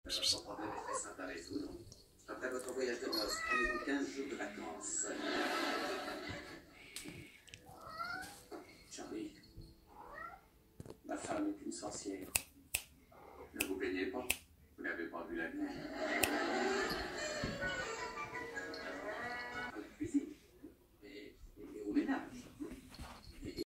Son problème est très simple à résoudre. Après votre voyage de noces, prenez-vous 15 jours de vacances. Charlie, ma femme est une sorcière. Ne vous plaignez pas, vous n'avez pas vu la mienne.